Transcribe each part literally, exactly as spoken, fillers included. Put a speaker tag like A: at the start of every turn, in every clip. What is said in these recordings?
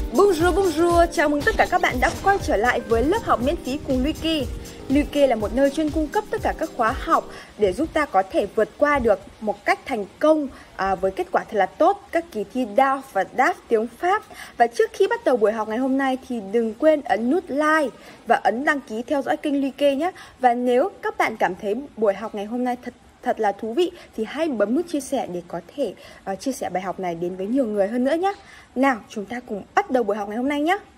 A: Bonjour, bonjour, chào mừng tất cả các bạn đã quay trở lại với lớp học miễn phí cùng Lucky. Lucky là một nơi chuyên cung cấp tất cả các khóa học để giúp ta có thể vượt qua được một cách thành công à, với kết quả thật là tốt các kỳ thi đê a ép và đê a ép tiếng Pháp. Và trước khi bắt đầu buổi học ngày hôm nay thì đừng quên ấn nút like và ấn đăng ký theo dõi kênh Lucky nhé. Và nếu các bạn cảm thấy buổi học ngày hôm nay thật thật là thú vị thì hãy bấm nút chia sẻ để có thể uh, chia sẻ bài học này đến với nhiều người hơn nữa nhé. Nào, chúng ta cùng bắt đầu buổi học ngày hôm nay nhé.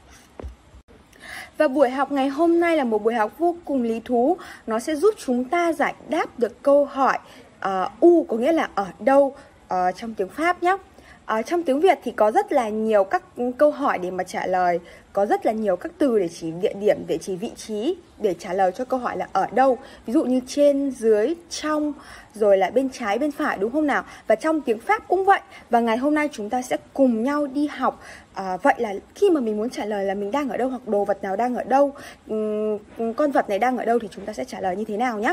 A: Và buổi học ngày hôm nay là một buổi học vô cùng lý thú. Nó sẽ giúp chúng ta giải đáp được câu hỏi uh, U có nghĩa là ở đâu uh, trong tiếng Pháp nhé. Uh, trong tiếng Việt thì có rất là nhiều các câu hỏi để mà trả lời. Có rất là nhiều các từ để chỉ địa điểm, để chỉ vị trí, để trả lời cho câu hỏi là ở đâu. Ví dụ như trên, dưới, trong, rồi là bên trái, bên phải, đúng không nào? Và trong tiếng Pháp cũng vậy. Và ngày hôm nay chúng ta sẽ cùng nhau đi học. à, Vậy là khi mà mình muốn trả lời là mình đang ở đâu, hoặc đồ vật nào đang ở đâu, um, con vật này đang ở đâu, thì chúng ta sẽ trả lời như thế nào nhé.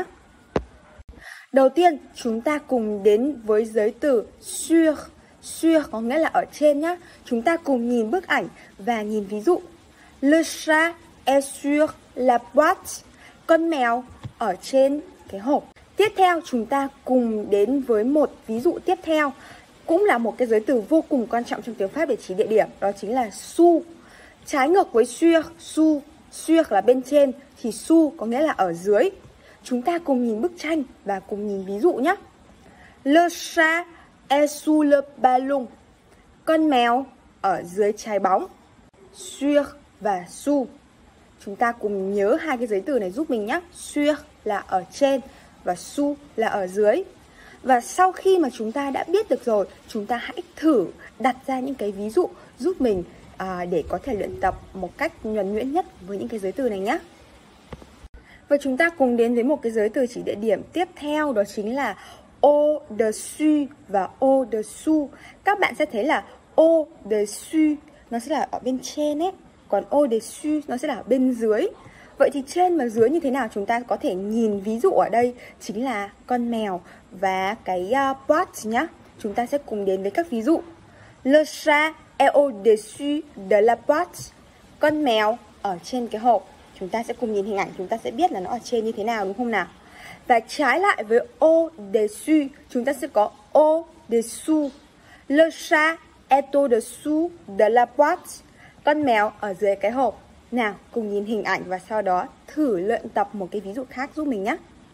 A: Đầu tiên chúng ta cùng đến với giới từ sur. Sur có nghĩa là ở trên nhá. Chúng ta cùng nhìn bức ảnh và nhìn ví dụ. Le chat est sur la boîte. Con mèo ở trên cái hộp. Tiếp theo chúng ta cùng đến với một ví dụ tiếp theo. Cũng là một cái giới từ vô cùng quan trọng trong tiếng Pháp để chỉ địa điểm. Đó chính là sous. Trái ngược với sur, sous, sur là bên trên, thì sous có nghĩa là ở dưới. Chúng ta cùng nhìn bức tranh và cùng nhìn ví dụ nhé. Le chat est sous le ballon. Con mèo ở dưới trái bóng. Sur và sous. Chúng ta cùng nhớ hai cái giới từ này giúp mình nhé. Sur là ở trên và sous là ở dưới. Và sau khi mà chúng ta đã biết được rồi, chúng ta hãy thử đặt ra những cái ví dụ giúp mình à, để có thể luyện tập một cách nhuần nhuyễn nhất với những cái giới từ này nhé. Và chúng ta cùng đến với một cái giới từ chỉ địa điểm tiếp theo, đó chính là au-dessus và au-dessous. Các bạn sẽ thấy là au-dessus nó sẽ là ở bên trên ấy, còn au-dessous nó sẽ là ở bên dưới. Vậy thì trên và dưới như thế nào? Chúng ta có thể nhìn ví dụ ở đây chính là con mèo và cái uh, boîte nhá. Chúng ta sẽ cùng đến với các ví dụ. Le chat est au-dessus de la boîte. Con mèo ở trên cái hộp. Chúng ta sẽ cùng nhìn hình ảnh, chúng ta sẽ biết là nó ở trên như thế nào, đúng không nào? Và trái lại với au-dessus, chúng ta sẽ có au-dessous. Le chat est au-dessous de la boîte. Con mèo ở dưới cái hộp. Nào, cùng nhìn hình ảnh và sau đó thử luyện tập một cái ví dụ khác giúp mình nhé.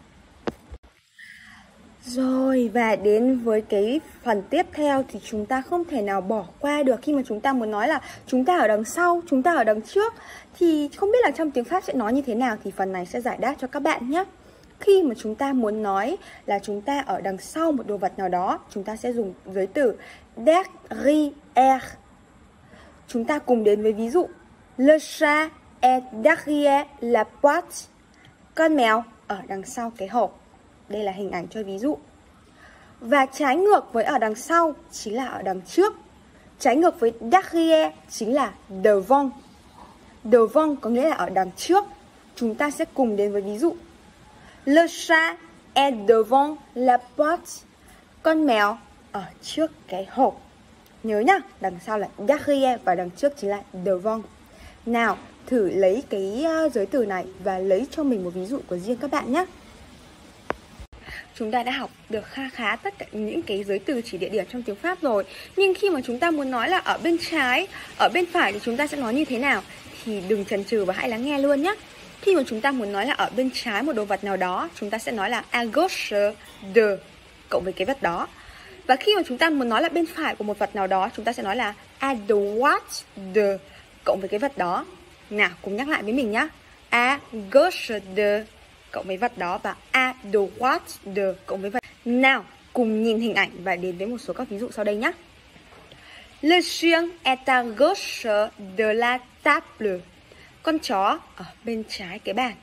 A: Rồi, và đến với cái phần tiếp theo thì chúng ta không thể nào bỏ qua được khi mà chúng ta muốn nói là chúng ta ở đằng sau, chúng ta ở đằng trước. Thì không biết là trong tiếng Pháp sẽ nói như thế nào thì phần này sẽ giải đáp cho các bạn nhé. Khi mà chúng ta muốn nói là chúng ta ở đằng sau một đồ vật nào đó, chúng ta sẽ dùng giới từ derrière. Chúng ta cùng đến với ví dụ. Le chat est derrière la boîte. Con mèo ở đằng sau cái hộp. Đây là hình ảnh cho ví dụ. Và trái ngược với ở đằng sau chính là ở đằng trước. Trái ngược với derrière chính là devant. Devant có nghĩa là ở đằng trước. Chúng ta sẽ cùng đến với ví dụ. Le chat est devant la boîte. Con mèo ở trước cái hộp. Nhớ nhá, đằng sau là derrière và đằng trước chính là devant. Nào, thử lấy cái giới từ này và lấy cho mình một ví dụ của riêng các bạn nhé. Chúng ta đã học được kha khá tất cả những cái giới từ chỉ địa điểm trong tiếng Pháp rồi. Nhưng khi mà chúng ta muốn nói là ở bên trái, ở bên phải thì chúng ta sẽ nói như thế nào? Thì đừng chần chừ và hãy lắng nghe luôn nhé. Khi mà chúng ta muốn nói là ở bên trái một đồ vật nào đó, chúng ta sẽ nói là à gauche de cộng với cái vật đó. Và khi mà chúng ta muốn nói là bên phải của một vật nào đó, chúng ta sẽ nói là à droite de cộng với cái vật đó. Nào, cùng nhắc lại với mình nhé. À gauche de cộng với vật đó và à droite de cộng với vật. Nào, cùng nhìn hình ảnh và đến với một số các ví dụ sau đây nhé. Le chien est à gauche de la table. Con chó ở bên trái cái bàn.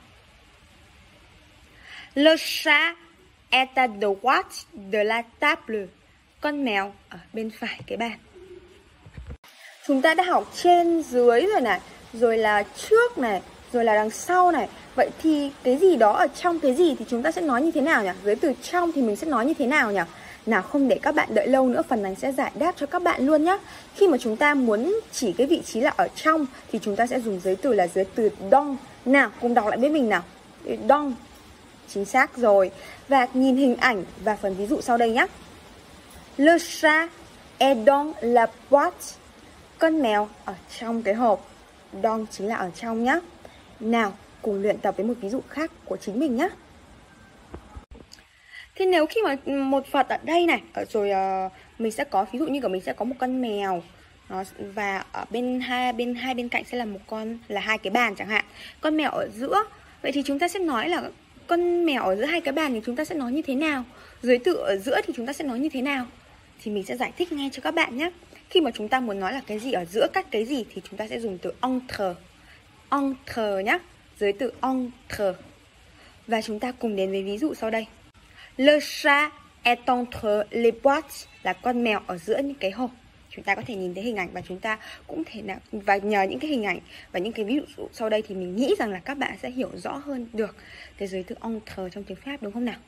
A: Le chat est à droite de la table. Con mèo ở bên phải cái bàn. Chúng ta đã học trên dưới rồi này, rồi là trước này, rồi là đằng sau này. Vậy thì cái gì đó ở trong cái gì thì chúng ta sẽ nói như thế nào nhỉ? Giới từ trong thì mình sẽ nói như thế nào nhỉ? Nào, không để các bạn đợi lâu nữa, phần này sẽ giải đáp cho các bạn luôn nhé. Khi mà chúng ta muốn chỉ cái vị trí là ở trong thì chúng ta sẽ dùng giới từ là giới từ dans. Nào, cùng đọc lại với mình nào. Dans. Chính xác rồi. Và nhìn hình ảnh và phần ví dụ sau đây nhé. Le chat est dans la boîte. Con mèo ở trong cái hộp. Dans chính là ở trong nhé. Nào, cùng luyện tập với một ví dụ khác của chính mình nhé. Thế nếu khi mà một vật ở đây này, ở rồi uh, mình sẽ có, ví dụ như của mình sẽ có một con mèo, nó, và ở bên hai bên hai bên cạnh sẽ là một con, là hai cái bàn chẳng hạn. Con mèo ở giữa. Vậy thì chúng ta sẽ nói là con mèo ở giữa hai cái bàn thì chúng ta sẽ nói như thế nào? Giới từ ở giữa thì chúng ta sẽ nói như thế nào? Thì mình sẽ giải thích ngay cho các bạn nhé. Khi mà chúng ta muốn nói là cái gì ở giữa các cái gì thì chúng ta sẽ dùng từ entre. Entre nhé. Giới từ entre. Và chúng ta cùng đến với ví dụ sau đây. Le chat est entre les boîtes, là con mèo ở giữa những cái hộp. Chúng ta có thể nhìn thấy hình ảnh và chúng ta cũng thể nào, và nhờ những cái hình ảnh và những cái ví dụ sau đây thì mình nghĩ rằng là các bạn sẽ hiểu rõ hơn được cái giới từ entre trong tiếng Pháp, đúng không nào?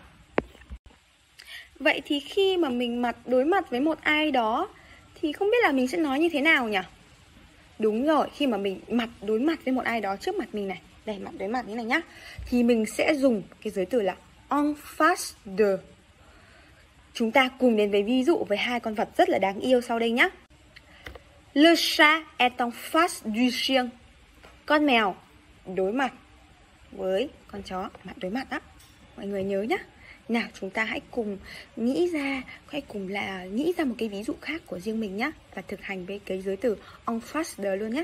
A: Vậy thì khi mà mình mặt đối mặt với một ai đó thì không biết là mình sẽ nói như thế nào nhỉ? Đúng rồi, khi mà mình mặt đối mặt với một ai đó trước mặt mình này, đây, mặt đối mặt như này nhá, thì mình sẽ dùng cái giới từ là en face de. Chúng ta cùng đến với ví dụ với hai con vật rất là đáng yêu sau đây nhé. Le chat est en face du chien. Con mèo đối mặt với con chó, mặt đối mặt á. Mọi người nhớ nhé. Nào, chúng ta hãy cùng nghĩ ra, hãy cùng là nghĩ ra một cái ví dụ khác của riêng mình nhé, và thực hành với cái giới từ en face de luôn nhé.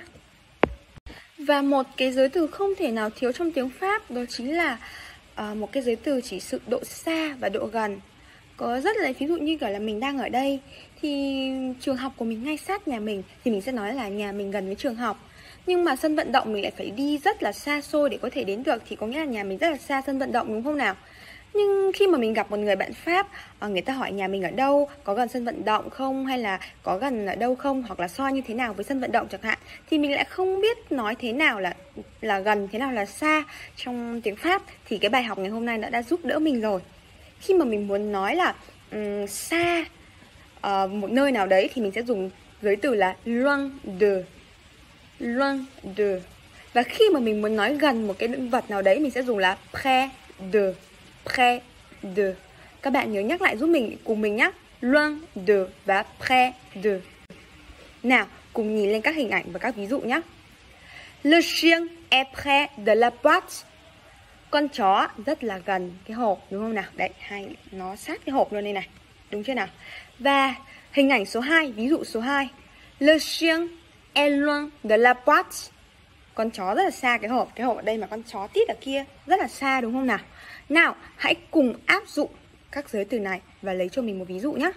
A: Và một cái giới từ không thể nào thiếu trong tiếng Pháp đó chính là uh, một cái giới từ chỉ sự độ xa và độ gần. Có rất là ví dụ như kiểu là mình đang ở đây thì trường học của mình ngay sát nhà mình thì mình sẽ nói là nhà mình gần với trường học. Nhưng mà sân vận động mình lại phải đi rất là xa xôi để có thể đến được, thì có nghĩa là nhà mình rất là xa sân vận động, đúng không nào? Nhưng khi mà mình gặp một người bạn Pháp, người ta hỏi nhà mình ở đâu, có gần sân vận động không, hay là có gần ở đâu không, hoặc là so như thế nào với sân vận động chẳng hạn, thì mình lại không biết nói thế nào là là gần, thế nào là xa trong tiếng Pháp. Thì cái bài học ngày hôm nay đã, đã giúp đỡ mình rồi. Khi mà mình muốn nói là um, xa uh, một nơi nào đấy thì mình sẽ dùng giới từ là loin de. Loin de. Và khi mà mình muốn nói gần một cái vật nào đấy mình sẽ dùng là près de. Près de. Các bạn nhớ nhắc lại giúp mình, cùng mình nhé. Loin de và près de. Nào, cùng nhìn lên các hình ảnh và các ví dụ nhé. Le chien est près de la boîte. Con chó rất là gần cái hộp, đúng không nào? Đấy, hai nó sát cái hộp luôn đây này. Đúng chưa nào? Và hình ảnh số hai, ví dụ số hai. Le chien est loin de la boîte. Con chó rất là xa cái hộp. Cái hộp ở đây mà con chó tít ở kia rất là xa, đúng không nào? Nào, hãy cùng áp dụng các giới từ này và lấy cho mình một ví dụ nhé.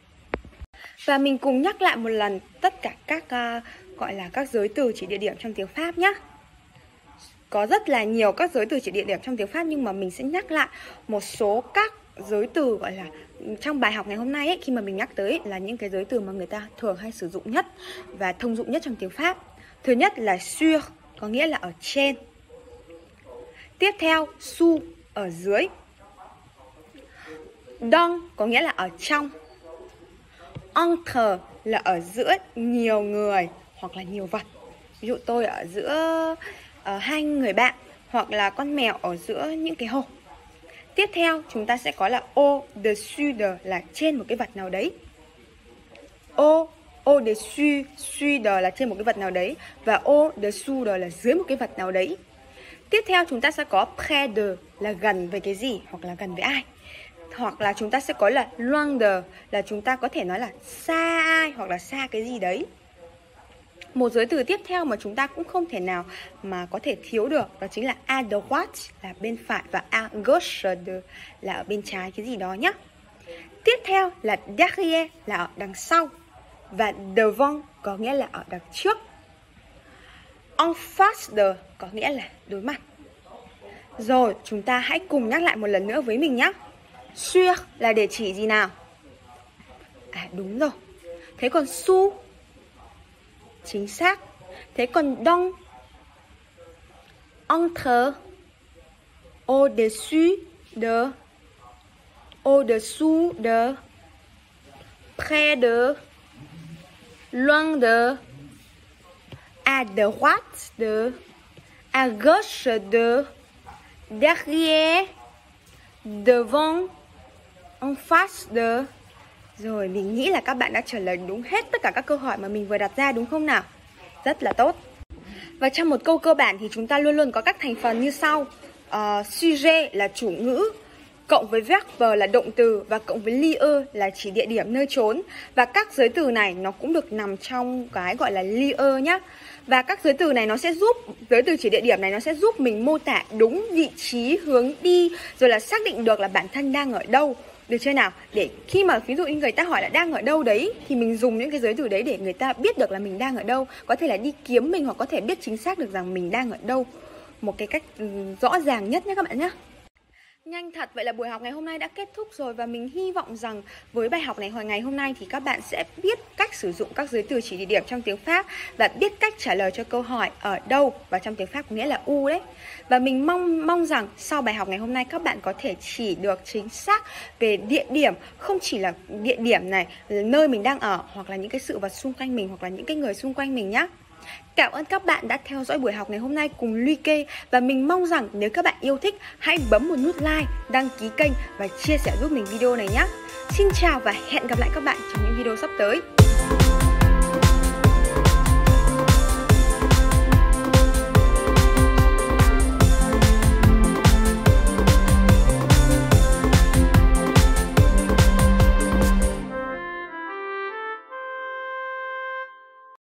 A: Và mình cùng nhắc lại một lần tất cả các uh, gọi là các giới từ chỉ địa điểm trong tiếng Pháp nhé. Có rất là nhiều các giới từ chỉ địa điểm trong tiếng Pháp, nhưng mà mình sẽ nhắc lại một số các giới từ gọi là trong bài học ngày hôm nay ấy, khi mà mình nhắc tới ấy, là những cái giới từ mà người ta thường hay sử dụng nhất và thông dụng nhất trong tiếng Pháp. Thứ nhất là sur, có nghĩa là ở trên. Tiếp theo, sous, ở dưới. Dans, có nghĩa là ở trong. Entre là ở giữa nhiều người hoặc là nhiều vật. Ví dụ tôi ở giữa uh, hai người bạn, hoặc là con mèo ở giữa những cái hộp. Tiếp theo chúng ta sẽ có là au-dessus de, là trên một cái vật nào đấy. Au, au-dessus, dessus de là trên một cái vật nào đấy, và au-dessous de là dưới một cái vật nào đấy. Tiếp theo chúng ta sẽ có près de, là gần với cái gì hoặc là gần với ai. Hoặc là chúng ta sẽ có là loin de, là chúng ta có thể nói là xa ai hoặc là xa cái gì đấy. Một giới từ tiếp theo mà chúng ta cũng không thể nào mà có thể thiếu được đó chính là à droite, là bên phải, và à gauche de, là ở bên trái cái gì đó nhé. Tiếp theo là derrière, là ở đằng sau, và devant có nghĩa là ở đằng trước. En face de có nghĩa là đối mặt. Rồi, chúng ta hãy cùng nhắc lại một lần nữa với mình nhé. Sur là để chỉ gì nào? À đúng rồi. Thế còn sous? Chính xác. Thế còn dans? Entre, au-dessus de. au-dessous de, près de, loin de, à droite de, à gauche de, derrière, devant, en face de. Rồi, mình nghĩ là các bạn đã trả lời đúng hết tất cả các câu hỏi mà mình vừa đặt ra đúng không nào? Rất là tốt. Và trong một câu cơ bản thì chúng ta luôn luôn có các thành phần như sau. uh, Sujet là chủ ngữ, cộng với verbe là động từ, và cộng với lieu là chỉ địa điểm nơi trốn. Và các giới từ này nó cũng được nằm trong cái gọi là lieu nhá. Và các giới từ này nó sẽ giúp, giới từ chỉ địa điểm này nó sẽ giúp mình mô tả đúng vị trí, hướng đi, rồi là xác định được là bản thân đang ở đâu. Được chưa nào? Để khi mà ví dụ như người ta hỏi là đang ở đâu đấy, thì mình dùng những cái giới từ đấy để người ta biết được là mình đang ở đâu. Có thể là đi kiếm mình, hoặc có thể biết chính xác được rằng mình đang ở đâu. Một cái cách rõ ràng nhất nhé các bạn nhé. Nhanh thật, vậy là buổi học ngày hôm nay đã kết thúc rồi. Và mình hy vọng rằng với bài học này hồi ngày hôm nay thì các bạn sẽ biết cách sử dụng các giới từ chỉ địa điểm trong tiếng Pháp, và biết cách trả lời cho câu hỏi ở đâu, và trong tiếng Pháp có nghĩa là où đấy. Và mình mong mong rằng sau bài học ngày hôm nay các bạn có thể chỉ được chính xác về địa điểm, không chỉ là địa điểm này, nơi mình đang ở, hoặc là những cái sự vật xung quanh mình, hoặc là những cái người xung quanh mình nhé. Cảm ơn các bạn đã theo dõi buổi học ngày hôm nay cùng Luike. Và mình mong rằng nếu các bạn yêu thích, hãy bấm một nút like, đăng ký kênh và chia sẻ giúp mình video này nhé. Xin chào và hẹn gặp lại các bạn trong những video sắp tới.